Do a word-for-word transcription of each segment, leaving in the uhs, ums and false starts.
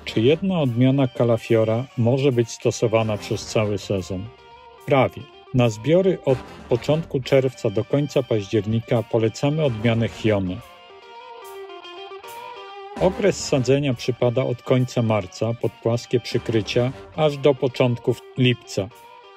Czy jedna odmiana kalafiora może być stosowana przez cały sezon? Prawie. Na zbiory od początku czerwca do końca października polecamy odmianę Chione. Okres sadzenia przypada od końca marca pod płaskie przykrycia aż do początków lipca.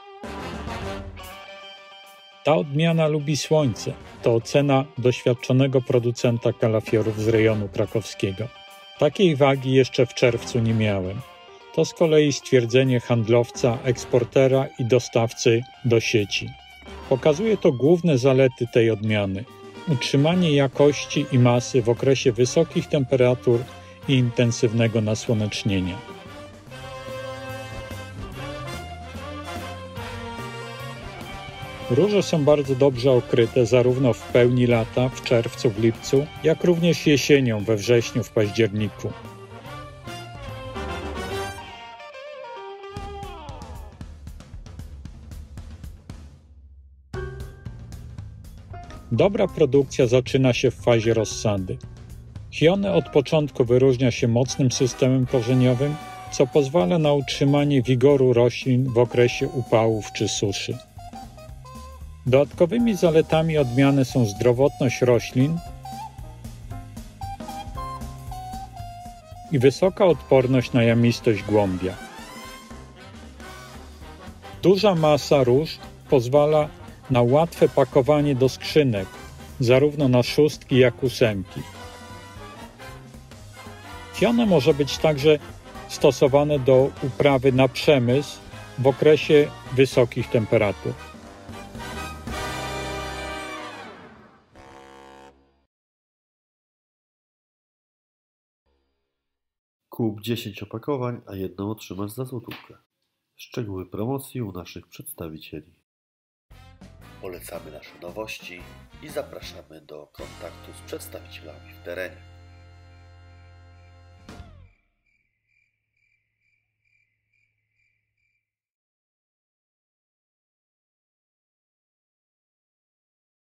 Ta odmiana lubi słońce. To ocena doświadczonego producenta kalafiorów z rejonu krakowskiego. Takiej wagi jeszcze w czerwcu nie miałem. To z kolei stwierdzenie handlowca, eksportera i dostawcy do sieci. Pokazuje to główne zalety tej odmiany. Utrzymanie jakości i masy w okresie wysokich temperatur i intensywnego nasłonecznienia. Róże są bardzo dobrze okryte zarówno w pełni lata, w czerwcu, w lipcu, jak również jesienią, we wrześniu, w październiku. Dobra produkcja zaczyna się w fazie rozsady. Chione od początku wyróżnia się mocnym systemem korzeniowym, co pozwala na utrzymanie wigoru roślin w okresie upałów czy suszy. Dodatkowymi zaletami odmiany są zdrowotność roślin i wysoka odporność na jamistość głąbia. Duża masa róż pozwala na łatwe pakowanie do skrzynek, zarówno na szóstki, jak ósemki. Chione może być także stosowane do uprawy na przemysł w okresie wysokich temperatur. Kup dziesięć opakowań, a jedno otrzymasz za złotówkę. Szczegóły promocji u naszych przedstawicieli. Polecamy nasze nowości i zapraszamy do kontaktu z przedstawicielami w terenie.